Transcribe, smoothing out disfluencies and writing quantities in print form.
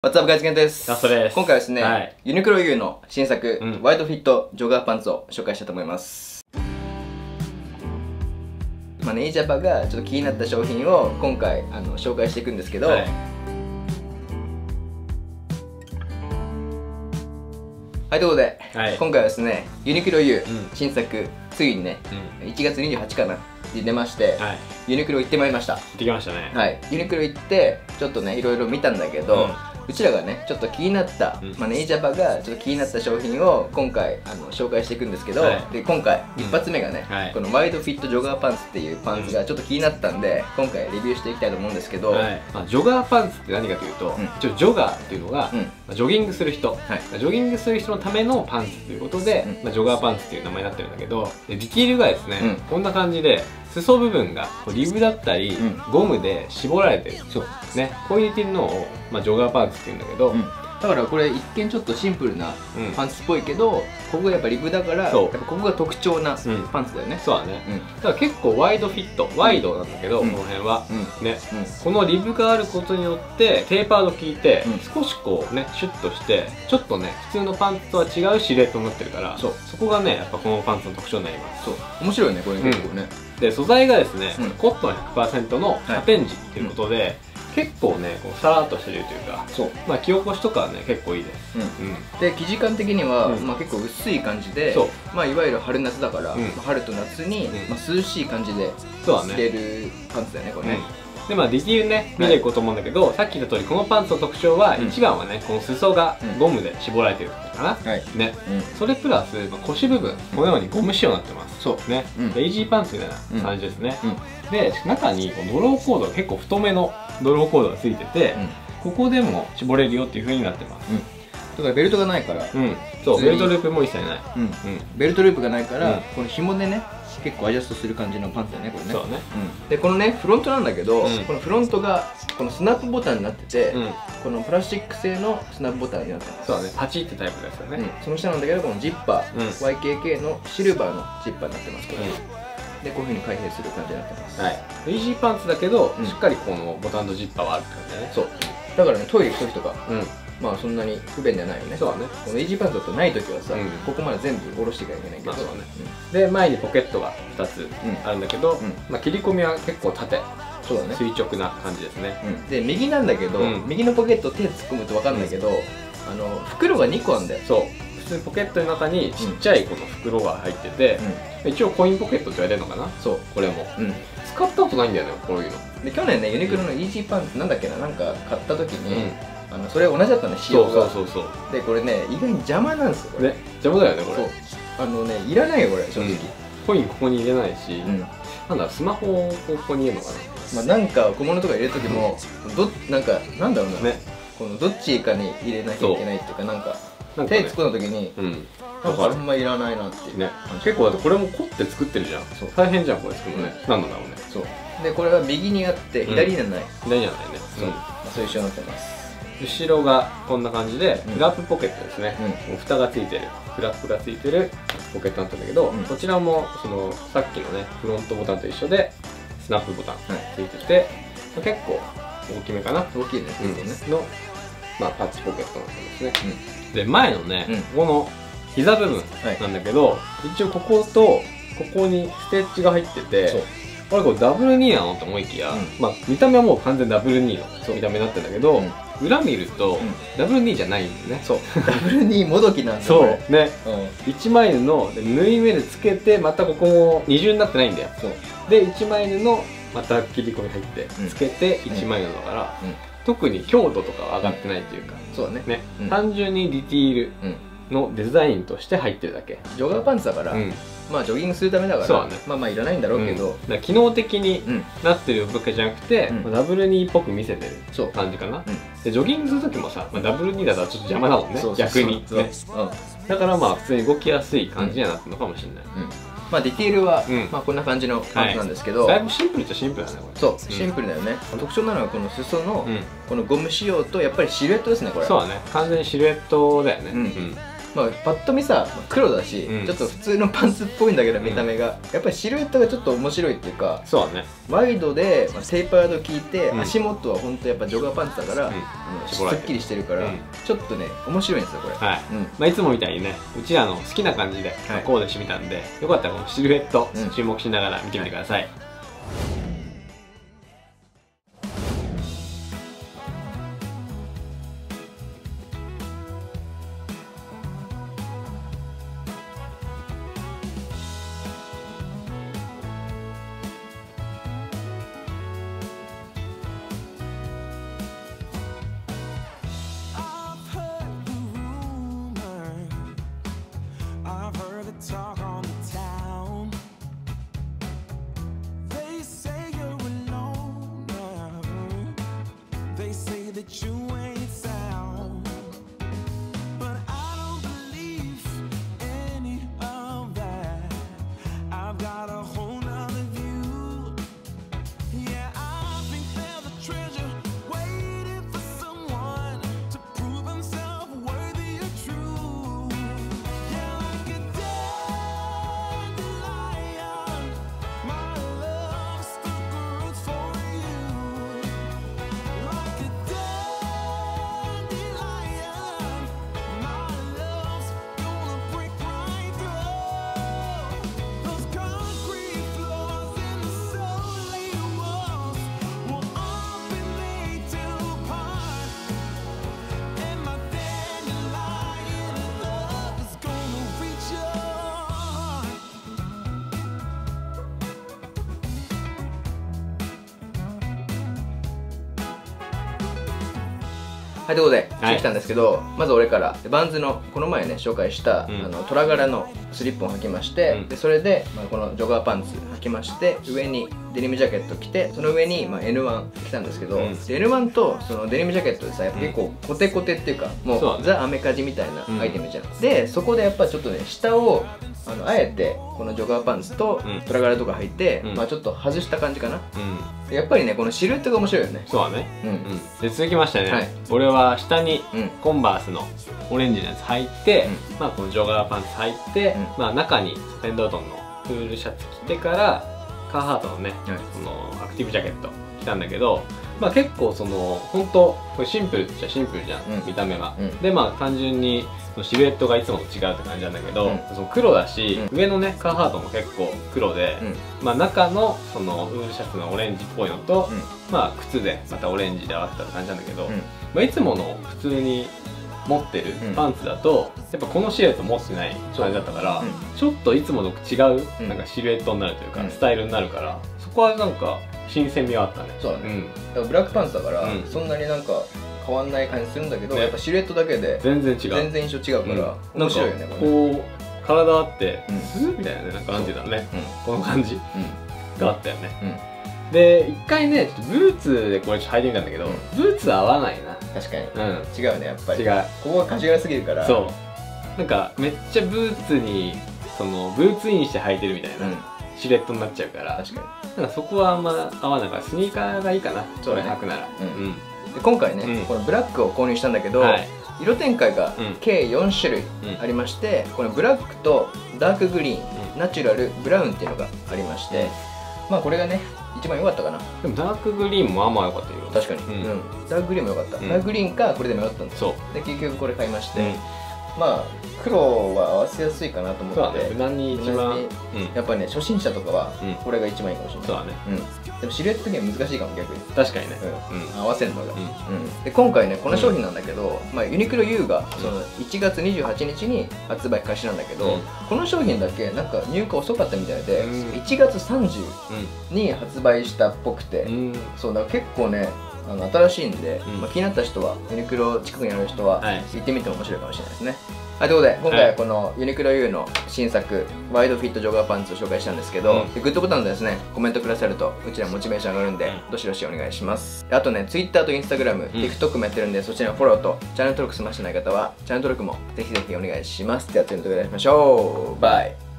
What's up, guys? ケンです。 ラストです。 今回はですね、 はい、 ユニクロ U の新作、ワイドフィットジョガーパンツを紹介したいと思います。ネイジャパがちょっと気になった商品を今回紹介していくんですけど、はい、ということで、今回はですね、ユニクロ U、新作、ついにね、1月28かなに出まして、ユニクロ行ってまいりました。 行ってきましたね。 はい、ユニクロ行ってちょっとねいろいろ見たんだけど、うちらがねちょっと気になった、ネイジャパがちょっと気になった商品を今回紹介していくんですけど、で今回一発目がね、このワイドフィットジョガーパンツっていうパンツがちょっと気になったんで、今回レビューしていきたいと思うんですけど、 ジョガーパンツって何かというと、ジョガーっていうのがジョギングする人、ジョギングする人のためのパンツということで、ジョガーパンツっていう名前になってるんだけど、ディティールがですね、こんな感じで裾部分がリブだったりゴムで絞られてる、ね、こういうディティールのをジョガーパンツっていうんだけど、 だからこれ一見ちょっとシンプルなパンツっぽいけど、ここがやっぱリブだからやっぱここが特徴なパンツだよね。 そうだね。だから結構ワイドフィット、ワイドなんだけど、この辺はね、このリブがあることによってテーパード効いて少しこうねシュッとしてちょっとね普通のパンツとは違うシルエットになってるから、そこがねやっぱこのパンツの特徴になります。そう、面白いねこれ結構ね。で素材がですねコットン 100% のサテンジっていうことで、結構ねこうさらっとしてるというか、着起こしとかはね結構いいです。 で生地感的には結構薄い感じで、いわゆる春夏だから春と夏に涼しい感じで着れるパンツだよねこれね。 でディティールね見ていこうと思うんだけど、さっき言った通りこのパンツの特徴は一番はねこの裾がゴムで絞られてるかなね。それプラス腰部分このようにゴム仕様になってます。そうね、レイジーパンツみたいな感じですね。で中にドローコードが結構太めのドローコードがついてて、ここでも絞れるよっていう風になってます。 だからベルトがないから、 そうベルトループも一切ない。 ベルトループがないからこの紐でね結構アジャストする感じのパンツだよねこれね。そうね。でこのねフロントなんだけど、このフロントがこのスナップボタンになってて、このプラスチック製のスナップボタンになってます。そうだね、 パチってタイプですよね。 その下なんだけどこのジッパー YKK のシルバーのジッパーになってますこれ。でこういう風に開閉する感じになってます。 イージーパンツだけどしっかりこのボタンとジッパーはあるって感じだね。そうだからねトイレ行く時とかそんなに不便じゃないよね。そうだね。このイージーパンツだとない時はさ、ここまで全部下ろしていかなきゃいけないけど、 で前にポケットが2つあるんだけど、切り込みは結構縦、そうだね、垂直な感じですね。 で右なんだけど、右のポケット手突っ込むと分かんないけど、袋が2個あるんだよ。そう、 普通にポケットの中にちっちゃいこの袋が入ってて、一応コインポケットって言われるのかな。そう、これも使ったことないんだよねこういうので。去年ねユニクロのイージーパンツなんだっけな、なんか買った時にそれ同じだったね、仕様が。でこれね意外に邪魔なんですよこれ。 邪魔だよねこれ。 いらないよこれ正直。 コインここに入れないし、なんだスマホをここに入れるのかな。 なんか小物とか入れる時もなんだろうな、このどっちかに入れなきゃいけないっていうか、なんか手突っ込んだ時になんかあんまいらないなっていうね。 結構だってこれも凝って作ってるじゃん。大変じゃんこれ作るのね。なんだろうね。そうでこれは右にあって左にはない。 左にはないね。 そういう仕様になってます。 後ろがこんな感じでフラップポケットですね。蓋がついてる、フラップがついてるポケットになってるんだけど、こちらもさっきのねフロントボタンと一緒でスナップボタンついてて、結構大きめかな。大きいね。のパッチポケットになってますね。で前のねこの膝部分なんだけど、一応こことここにステッチが入ってて、あれこれダブルニーなのと思いきや、見た目はもう完全ダブルニーの見た目になってるんだけど、裏見るとダブルニーじゃないんだよね。そうダブルニーもどきなんだ。 そうね、1枚布の縫い目でつけて、またここも二重になってないんだよ。で1枚布のまた切り込み入ってつけて1枚布だから、特に強度とかは上がってないっていうか、そうだね、単純にディティールのデザインとして入ってるだけ。 ジョガーパンツだから、ジョギングするためだからいらないんだろうけど、 機能的になってるわけじゃなくてダブルニーっぽく見せてる感じかな。でジョギングする時もさダブルニーだったらちょっと邪魔だもんね逆に。だから普通に動きやすい感じにはなってるのかもしれない。 ディティールはこんな感じのパンツなんですけど、 だいぶシンプルっちゃシンプルだねこれ。そうシンプルだよね。特徴なのはこの裾のこのゴム仕様とやっぱりシルエットですねこれ。 そうだね、完全にシルエットだよね。 まあパッと見さ黒だし、ちょっと普通のパンツっぽいんだけど見た目が、やっぱりシルエットがちょっと面白いっていうか、 そうだね、 ワイドでテーパード効いて、足元は本当やっぱジョガーパンツだから、すっきりしてるから、ちょっとね面白いんですよこれ。はい、 まあいつもみたいにね、うちらの好きな感じでコーデしてみたんで、よかったらこのシルエット注目しながら見てみてください。 Talk on the town. They say you're alone. They say that you ain't sound. But I don't believe any of that. I've got a whole nother view. Yeah, I think there's a treasure waiting for someone to prove himself worthy or true. Yeah, like a はい、ということでしてきたんですけど、まず俺からバンズのこの前ね紹介した、虎柄のスリッポンを履きまして、でそれで、このジョガーパンツ履きまして、上にデニムジャケット着て、その上に、N1 着たんですけど、で N1 とそのデニムジャケットでさ、やっぱ結構コテコテっていうか、もうザ・アメカジみたいなアイテムじゃん。でそこでやっぱちょっとね下をあえてこのジョガーパンツとトラ柄とか履いて、ちょっと外した感じかな。やっぱりねこのシルエットが面白いよね。 そうだね。で続きましてね、俺は下にコンバースのオレンジのやつ履いて、このジョガーパンツ履いて、中にペンドートンのフールシャツ着てからカーハートのね、そのアクティブジャケット着たんだけど、結構その本当これシンプルっちゃシンプルじゃん、見た目は。で単純にシルエットがいつもと違うって感じなんだけど、その黒だし、上のねカーハートも結構黒で、中のそのフールシャツのオレンジっぽいのと、靴でまたオレンジで合わせたって感じなんだけど、いつもの普通に持ってるパンツだとやっぱこのシルエット持ってない感じだったから、ちょっといつもの違うなんかシルエットになるというか、スタイルになるから、そこはなんか新鮮味はあったね。 そうだね。だからブラックパンツだから、そんなになんか変わんない感じするんだけど、やっぱシルエットだけで全然違う、 全然印象違うから面白いよね。 こう体あってスーみたいなね、なんかなんていうんだろうね、この感じがあったよね。で一回ねちょっとブーツでこれ履いてみたんだけど、ブーツ合わないな。 確かに違うね、やっぱり。 違う、 ここがカジュアルすぎるから。 そうなんかめっちゃブーツにそのブーツインして履いてるみたいなシルエットになっちゃうから、確かになんかそこはあんま合わないから、スニーカーがいいかな、それ履くなら。 今回ねこのブラックを購入したんだけど、色展開が計4種類ありまして、このブラックとダークグリーン、ナチュラル、ブラウンっていうのがありまして、これがね一番良かったかな。 でもダークグリーンもまあ良かったよ。 確かにダークグリーンも良かった。ダークグリーンかこれで迷ったんですよ。で結局これ買いまして、黒は合わせやすいかなと思って、 無難に一番やっぱね初心者とかはこれが一番いいかもしれない。 そうだね。 でもシルエット的には難しいかも、逆に。 確かにね、 合わせるのが。で今回ねこの商品なんだけど、ユニクロ U がその1月28日に発売開始なんだけど、この商品だけなんか入荷遅かったみたいで、1月30に発売したっぽくて、そうだから結構ね新しいんで、気になった人はユニクロ近くにある人は行ってみても面白いかもしれないですね。はい、ということで今回はこのユニクロ U の新作ワイドフィットジョガーパンツを紹介したんですけど、グッドボタンでですねコメントくださるとうちらモチベーション上がるんで、どしどしお願いします。あとね Twitter と Instagram、TikTok もやってるんで、そちらのフォローとチャンネル登録済ましてない方はチャンネル登録もぜひぜひお願いします。では次の動画でお会いしましょう。バイ。